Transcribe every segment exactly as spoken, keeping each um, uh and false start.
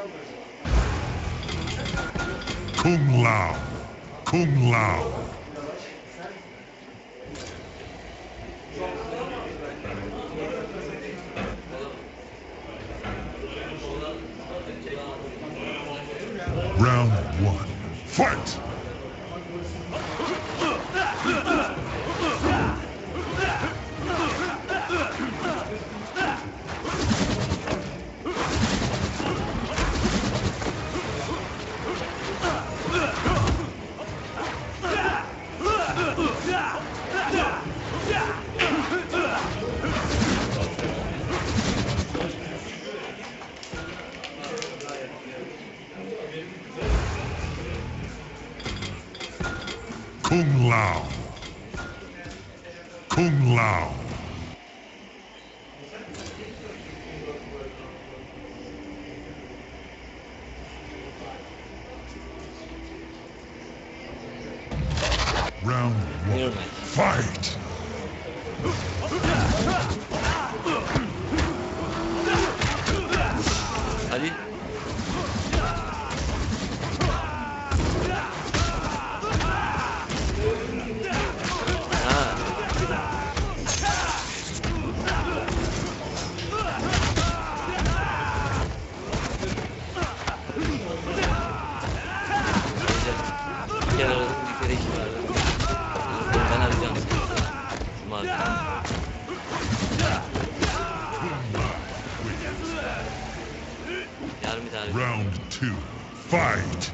Kung Lao. Kung Lao. Round one. Fight! Kung Lao. Kung Lao. Round one. Fight! Ali. Gel arada bir kere işim var. Ben arayacağım seni. Cuma günü. Yarın bir tane. Round two. Fight!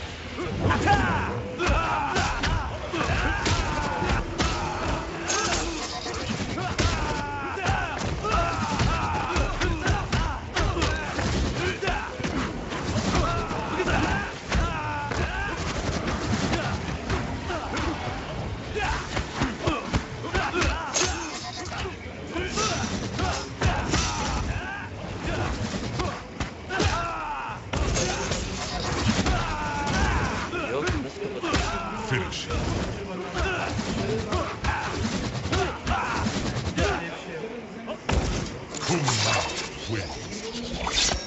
Yok, nasıl kapatıyorsun? Finish. Kung Lao wins.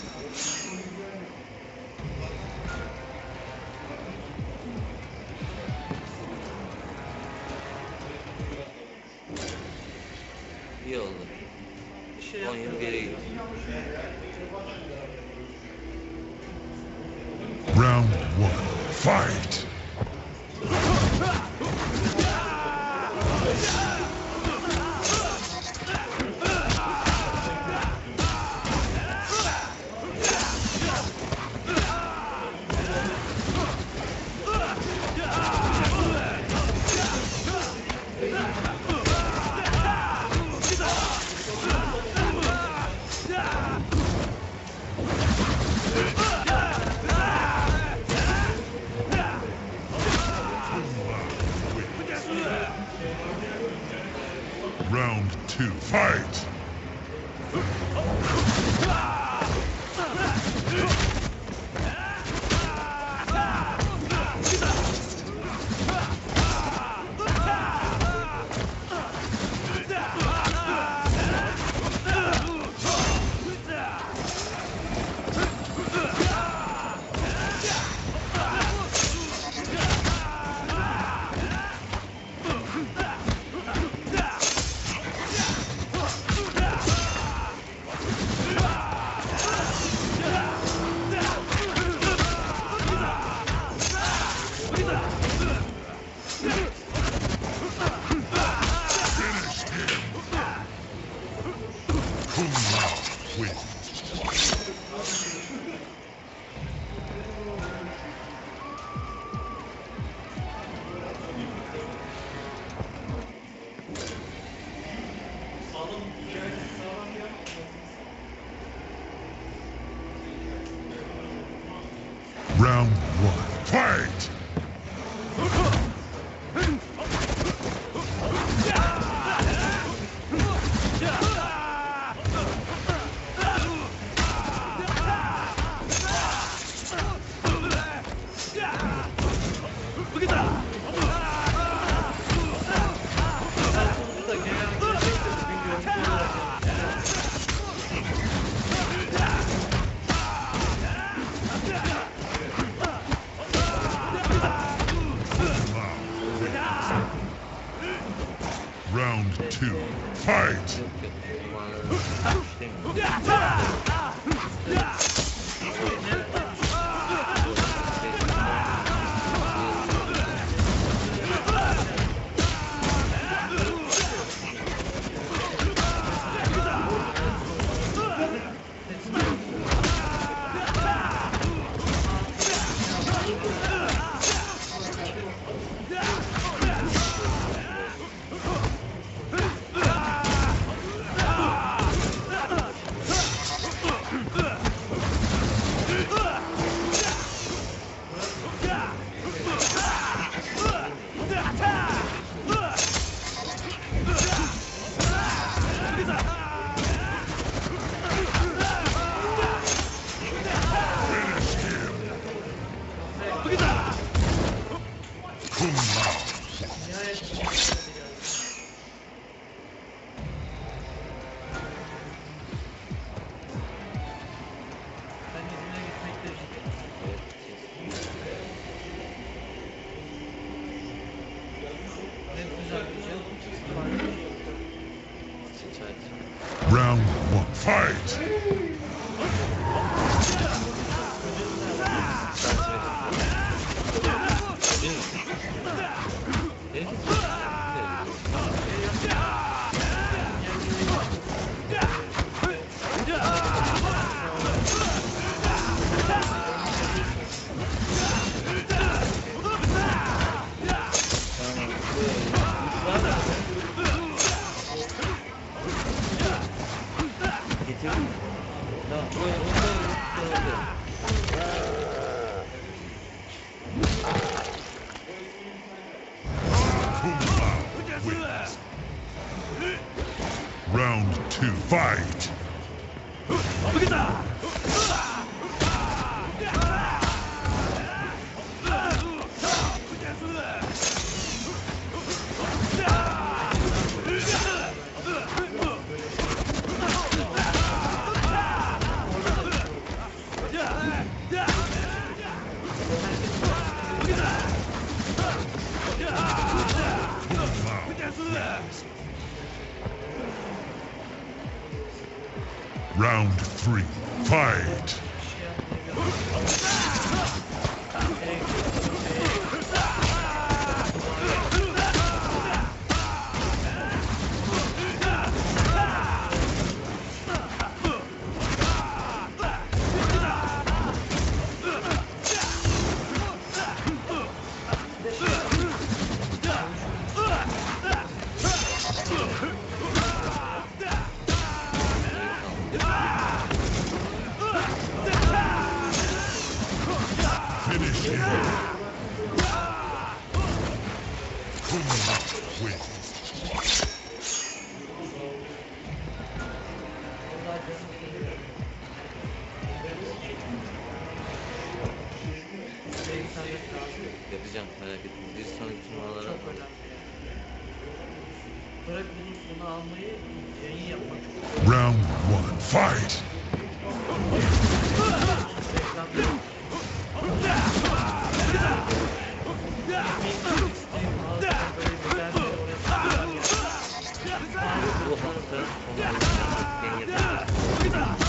İyi oldu. on yıl geri gitti. Round one. Fight! Round two. Fight! Kung Lao wins. Round one. Fight! Fight! Yok yok. Zamanı istemiyorum. Kung Lao! Round one, fight! Round two, fight! Round three, fight! Finish him! Kung Lao wins. Yapacağım, merak etme. Bir sonraki turnuvalara Bırak bunun sonu almayı, yayın yapmak. Round one, fight! bu hafta onları yapacağım.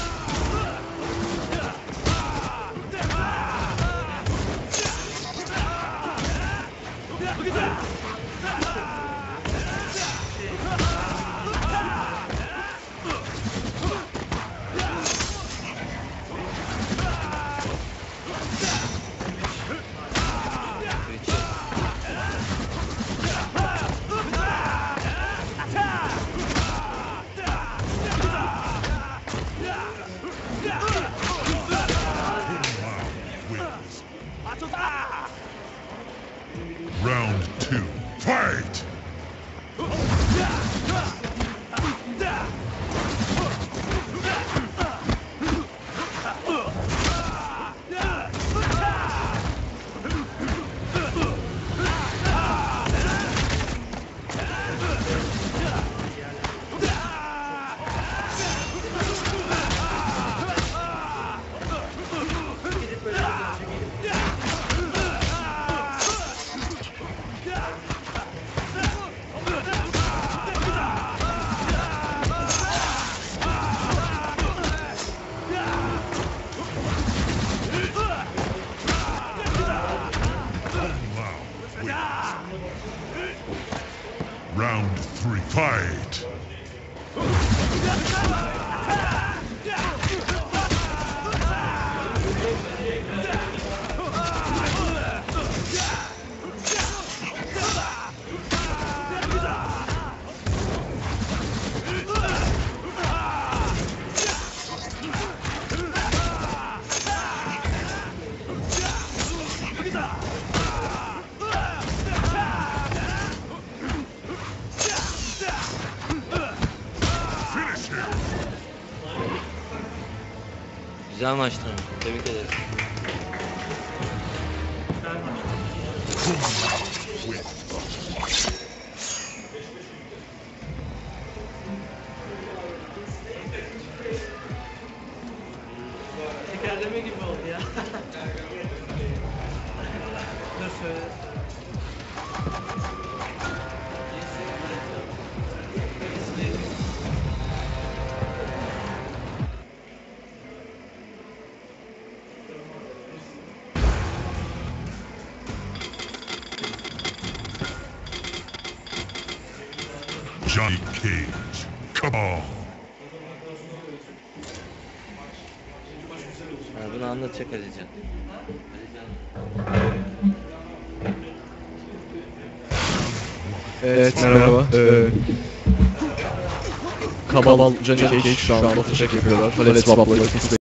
Güzel maçtı. Tebrik ederim. Güzel maçtı. Tekerleme gibi oldu ya. Dur söyle. Johnny Cage. Cabal. Ha, bunu anlatacak Alican. Evet, merhaba. Ee, Kabal, Johnny Cage şu an otacak yapıyorlar. Let's Bubble,